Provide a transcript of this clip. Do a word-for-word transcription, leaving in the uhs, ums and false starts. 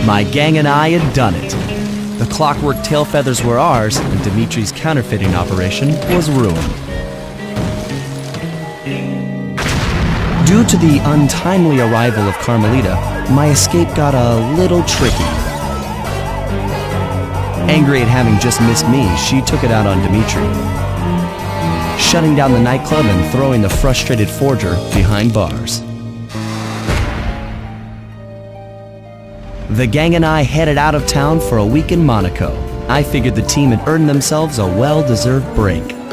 My gang and I had done it. The clockwork tail feathers were ours, and Dimitri's counterfeiting operation was ruined. Due to the untimely arrival of Carmelita, my escape got a little tricky. Angry at having just missed me, she took it out on Dimitri, shutting down the nightclub and throwing the frustrated forger behind bars. The gang and I headed out of town for a week in Monaco. I figured the team had earned themselves a well-deserved break.